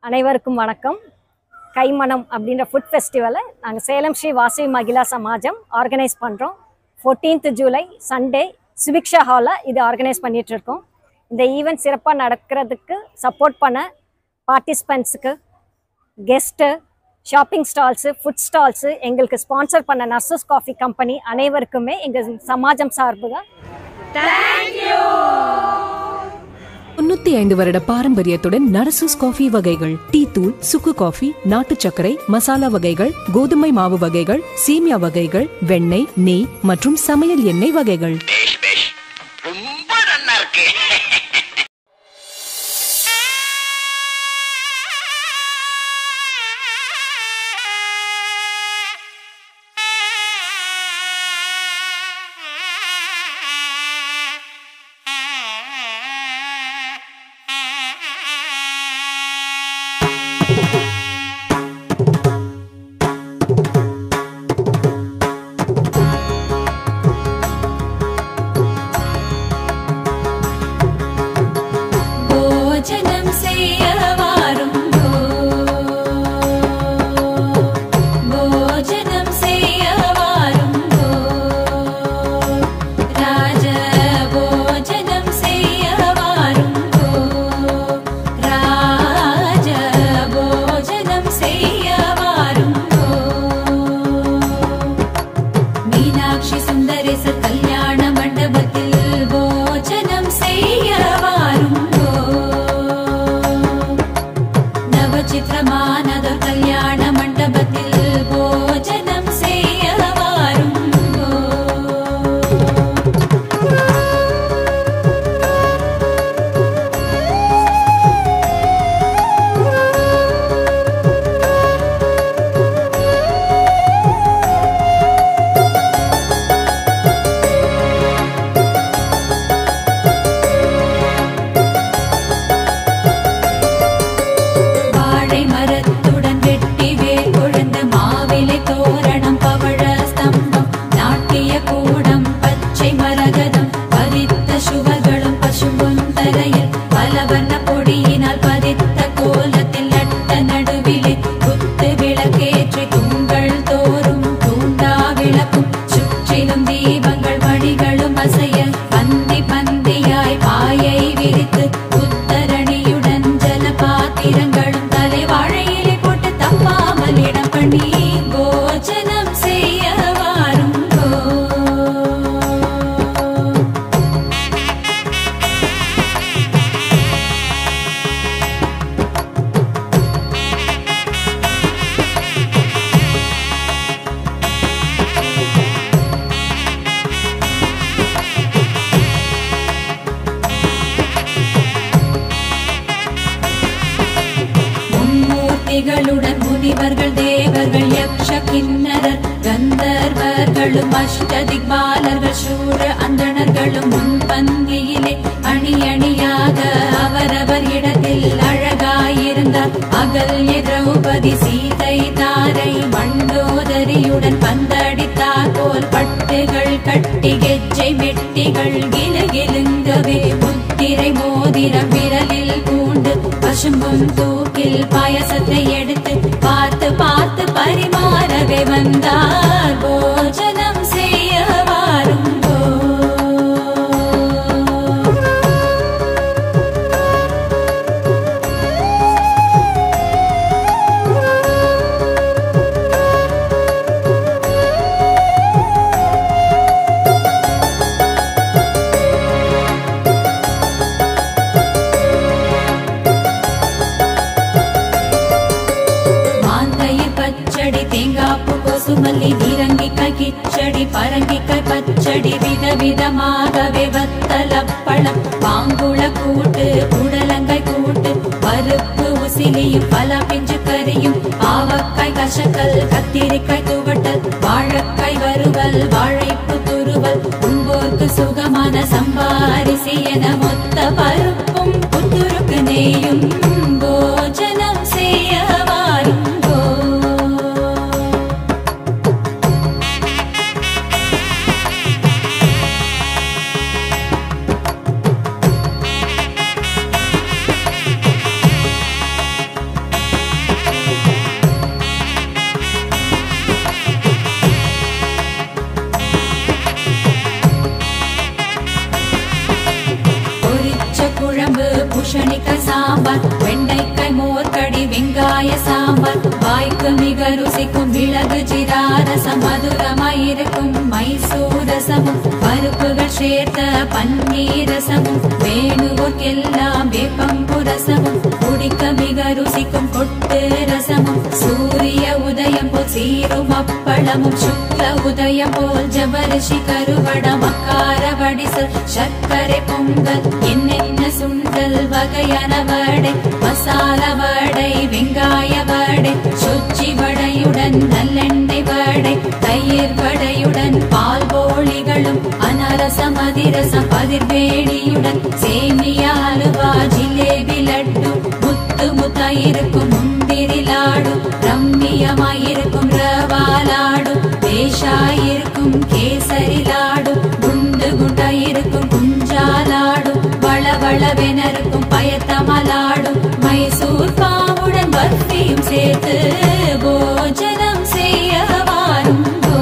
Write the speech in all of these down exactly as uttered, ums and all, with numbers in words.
அனைவருக்கும் வணக்கம். கைமணம் அப்படின்ற ஃபுட் ஃபெஸ்டிவலை நாங்கள் சேலம் ஸ்ரீ வாசவி மகிழா சமாஜம் ஆர்கனைஸ் பண்ணுறோம். ஃபோர்டீன்த் ஜூலை சண்டே சுபிக்ஷா ஹாலில் இது ஆர்கனைஸ் பண்ணிகிட்ருக்கோம். இந்த ஈவெண்ட் சிறப்பாக நடக்கிறதுக்கு சப்போர்ட் பண்ண பார்ட்டிசிபெண்ட்ஸுக்கு, guest, shopping stalls, food stalls, எங்களுக்கு ஸ்பான்சர் பண்ண நர்சஸ் காஃபி கம்பெனி அனைவருக்குமே எங்கள் சமாஜம் சார்பாக தேங்க்யூ. தொண்ணூத்தி ஐந்து வருட பாரம்பரியத்துடன் நரசூஸ் காஃபி வகைகள், டீ தூள், சுக்கு காஃபி, நாட்டு சர்க்கரை, மசாலா வகைகள், கோதுமை மாவு வகைகள், சீமியா வகைகள், வெண்ணெய், நெய் மற்றும் சமையல் எண்ணெய் வகைகள். முனிவர்கள், தேவர்கள், யக்ஷ கிண்ணரர், கந்தர்வர்களும், அஷ்டதிக்பாலர்கள், சூர அந்தணர்களும் முன்பந்தியிலே அணி அணியாக அவரவர் இடத்தில் அழகாயிருந்தார். அகல்ய திரௌபதி, சீதை, தாரை, மண்டோதரியுடன் பந்தடித்தார் போல் பட்டுகள் கட்டி கெஜ்ஜை மெட்டிகள் கிலுகிலுங்கவே முத்திரை மோதிரம் விரலில் பூண்டு பசும்பும் தூக்கில் பாயசத்தை எடுத்து பார்த்து பார்த்து பரிமாறவே வந்தார். போஜனம் செய்ய வாருங்கோ. சுமல்லி, நீரங்கிக்காய் கிச்சடி, பரங்கிக்காய் பச்சடி, விதவிதமாகவே வத்தலப்பழம், பாங்குள கூட்டு, புடலங்காய் கூட்டு, பருப்பு உசிலியும் பல பிஞ்சு கறியும், பாவக்காய் கசக்கல், கத்திரிக்காய் துவட்டல், வாழைக்காய் வறுவல், வாழைப்பு துருவல், உம்போர்க்கு சுகமான சம்பாரிசி என மொத்த பருப்பும் புத்துருக்கு நெய்யும். போஜனம் செய்ய வாருங்கோ. வாய்க்கு மிக ருசிக்கும் மிளகு ஜீரா ரசம் மதுரமாயிருக்கும் மைசூர் ரசமும் பருப்புகள் சேர்த்த பன்னீர் ரசமும் வேணுவோர்க்கெல்லாம் வேப்பம்பு ரசமும் குடிக்க மிக ருசிக்கும் கொட்டு ரசமும் சூரிய உதயம் போல் சீரும் அப்பளமும் சுக்ல உதயம் போல் ஜவரிஷி கருவடம் அக்கார வடிசல் சர்க்கரை பொங்கல் என்னென்ன சுண்டல் வகையான வடை மசால வடை வெங்காய வடை சொச்சி வடையுடன் நல்லெண்ணெய் வடை தயிர் வடையுடன் பால் போளிகளும் அனரசம் அதிரசம் பதிர்வேடியுடன் சேமியா அலுவா ஜிலேபி லட்டு முத்து முத்தாயிருக்கும் முந்திரி லாடு ரம்மியமாயிருக்கும் ரவா லாடு தேஷாயிருக்கும் கேசரி லாடு குண்டு குண்டாயிருக்கும் குஞ்சா லாடு வளவளவெனருக்கும் பயத்தமலாடு மைசூர் பாவுடன் பர்ஃபியும் சேர்த்து போஜனம் செய்ய வாருங்கோ.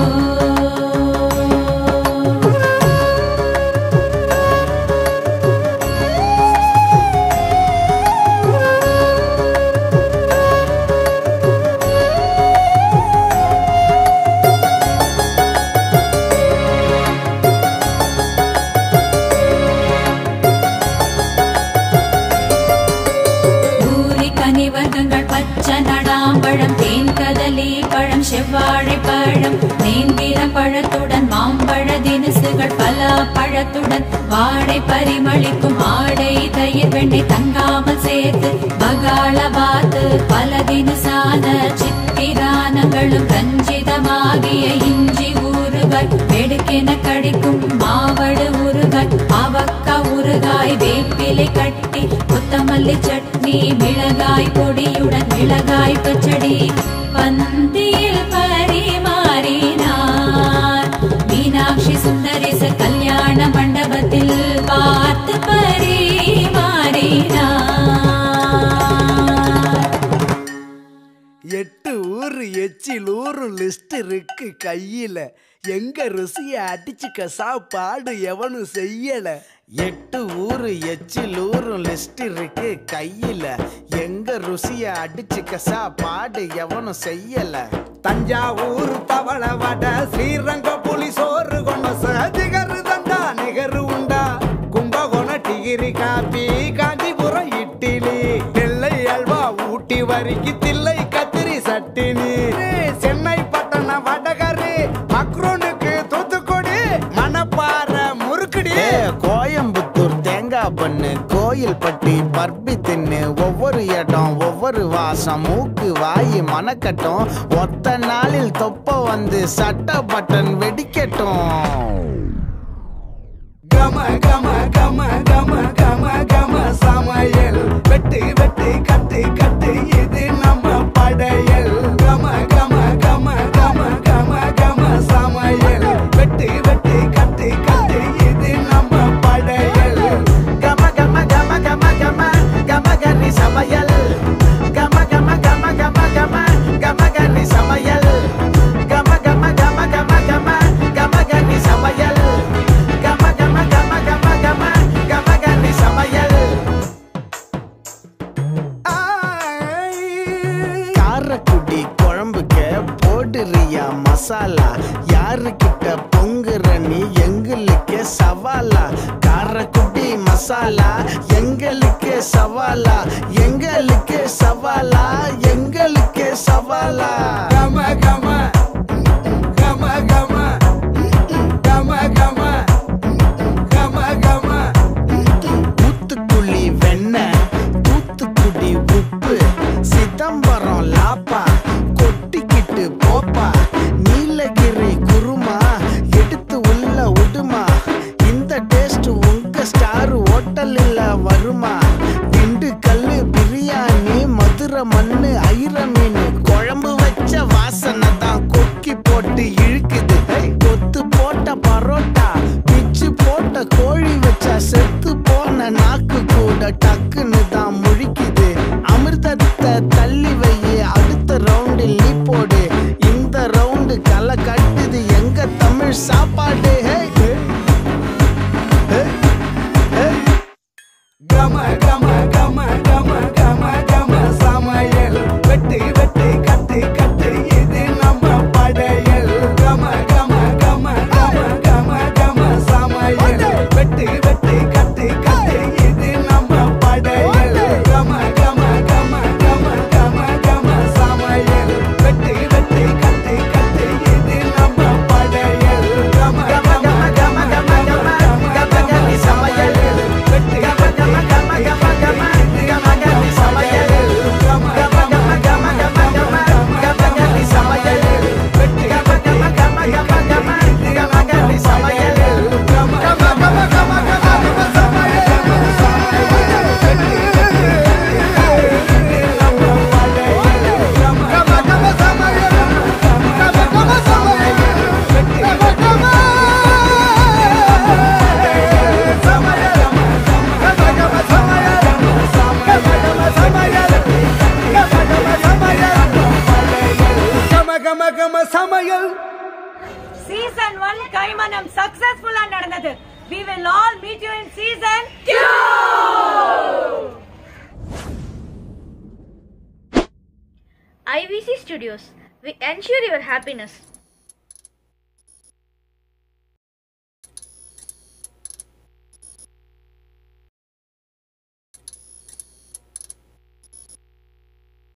பழம் தேன் கதலி பழம் செவ்வாழை பழம் நேந்திர பழத்துடன் மாம்பழ தினுசுகள் பலா பழத்துடன் வாடை பரிமளிக்கும் ஆடை தயிர் வெண்ணெய் தங்காமல் சேர்த்து பகாள வாத்து பல தினுசான சித்திரானங்களும் ரஞ்சிதமாகிய இஞ்சி ஊறுகாய் வெடுக்கென கடிக்கும் மாவடு ஊறுகாய் அவக்கா ஊறுகாய் வேப்பிலை கட்டி கொத்தமல்லி சட்னி மிளகாய் பொடியுடன் மிளகாய் பச்சடி பந்தியில் பரிமாறினார். மீனாட்சி சுந்தரிச கல்யாண மண்டபத்தில் பார்த்து பரிமாறினார். எட்டு ஊரு எச்சில் ஊரு லிஸ்ட் இருக்கு கையில, எங்க ருசிய அடிச்சுக்க சாப்பாடு எவனும் செய்யல. எட்டு ஊரு எச்சில் ஊரு லிஸ்ட் இருக்கு கையில, எங்க ருசிய அடிச்சுக்க சாப்பாடு எவனும் செய்யல. தஞ்சாவூர் தவள வட ஸ்ரீரங்க புலி சோறு கொண்ட ஜிகரு தண்டா நிகரு உண்டா, கும்பகோணம் டிகிரி காப்பி காஞ்சிபுரம் இட்லி, நெல்லை அல்வா ஊட்டி வரிக்கு தில்லை கத்திரி சட்டினி, சென்னை பட்டண வடகரு மக்ரோனுக்கு தூத்துக்குடி மணப்பாற முறுக்குடி, கோயம்புத்தூர் தேங்காய் பண்ணு கோயில் பட்டி பர்பி தின்னு, ஒவ்வொரு இடம் ஒவ்வொரு வாசம் மூக்கு வாயி மணக்கட்டும், ஒத்த நாளில் தொப்ப வந்து சட்ட பட்டன் வெடிக்கட்டும். கம கம கம கம கம கம சமையல் வெட்டு வெட்டு கட்டு கட்டு இது நம்ம படையல். கம கம கம கம கம கம சமையல் வெட்டு வெட்டு கட்டு கட்டு இது நம்ம படையல். கம கம கம கம கம கம கனி சமையல், கம கம கம கம கம கம கனி சமையல், கம கம கம கம கம கம கனி சமையல், கம கம கம கம கம கம கனி சமையல். காரக்குடி குழம்புக்க போடுறியா மசாலா, யாருக்கிட்ட பொங்குற நீ எங்களுக்கு சவாலா. காரக்குடி மசாலா எங்களுக்கு சவாலா, எங்களுக்கு சவாலா, எங்களுக்கு சவாலா. கம கம கம கம கம கம கம கம தூத்துக்குடி வெண்ணெய் தூத்துக்குடி உப்பு சிதம்பரம் லாப்பா கொட்டிக்கிட்டு போப்பா, நீலகிரி குருமா எடுத்து உள்ள உடுமா, இந்த டேஸ்ட் உங்க ஸ்டார் ஹோட்டலில் வருமா. திண்டுக்கல்லு பிரியாணி மதுரை மண்ணு ஐர மீன் குழம்பு வச்ச வாசனை தான் கமகம சமையல் சீசன் ஒன் கைமணம் சக்சஸ்ஃபுல்லா நடந்தது. We will all meet you in season two. I V C Studios. We ensure your happiness.